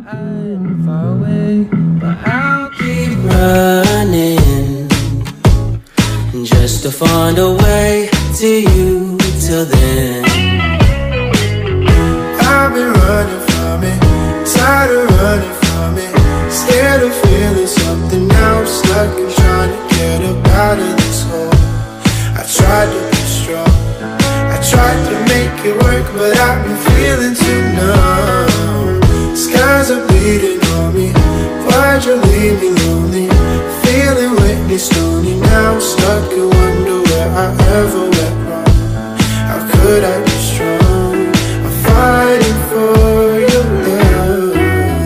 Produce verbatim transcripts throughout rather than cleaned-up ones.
I'm far away, but I'll keep running just to find a way to you till then. I've been running from it, tired of running from it, scared of feeling something now, stuck and trying to get up out of this hole. I tried to be strong, I tried to make it work, but I've been feeling too numb. Skies are beating on me, why'd you leave me lonely? Feeling wetly stony now, stuck and wonder where I ever went wrong. How could I be strong? I'm fighting for your love.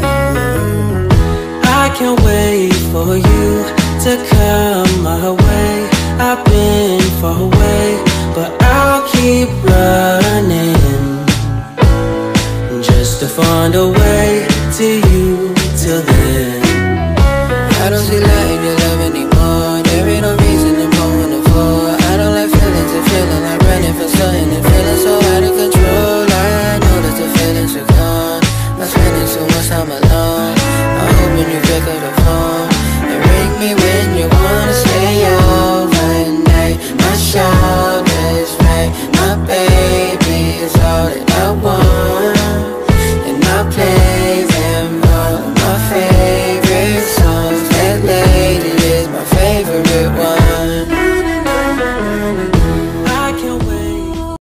I can't wait for you to come my way. I've been far away, but I'll keep running just to find a way to you till then. I don't see light in your love anymore. There ain't no reason to go on the floor. I don't like feelings and feeling like running from something and feeling so out of control. I know that the feelings are gone. I'm spending so much time alone. I'm hoping you pick up the phone and ring me when you wanna stay over at night. My shoulders right, my baby is all that I want.